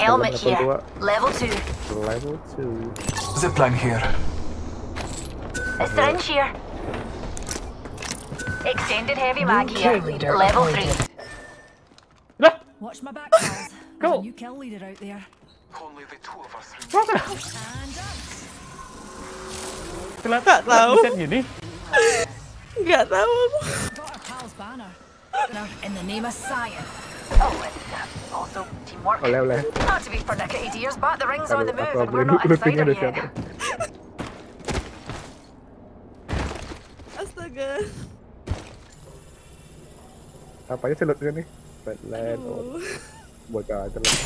helmet level here. 2. Level 2. Level 2. Zipline here. A syringe here. Extended heavy mag here. Level 3. Lah, Watch my back, pals. Go. There's a new kill leader out there. Only the two of us masa? And Ternyata tahu. bisa gini. Nggak tahu aku. got our pal's banner. In the name of science. Oh, and also teamwork. Oleh. Not to be pernickety dears, but the ring's on the move Aku and we're beli not inside routingnya her ada yet. siapa? Astaga. Apanya sih lootnya nih? Redline, bocah aja lah.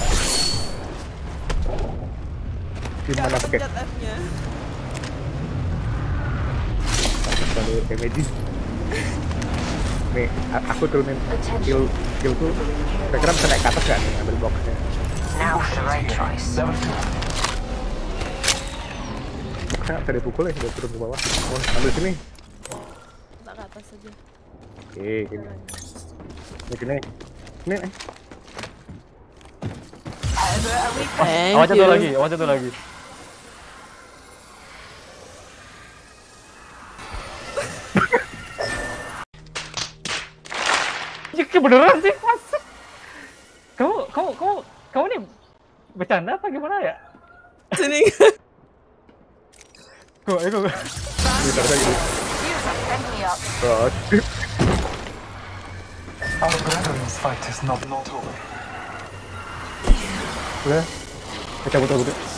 Gimana Nggak pakai? pencet F-nya. Kalau imagine. Nih, aku turunin skill tuh. Kira-kira bisa naik ke atas gak nih, ambil boxnya? Now for the right choice. Level 2. Boxnya bisa dipukul ya, udah turun ke bawah. Oh, ambil sini. Tak ke atas aja. Oke, gini. Ini. Awas satu lagi. Ya, beneran sih, masa? Kamu nih bercanda apa gimana ya? Sini. Kok. Bentar lagi. Here's a pick me up. Oh, Our brethren's fight is not over. udah. Cabut.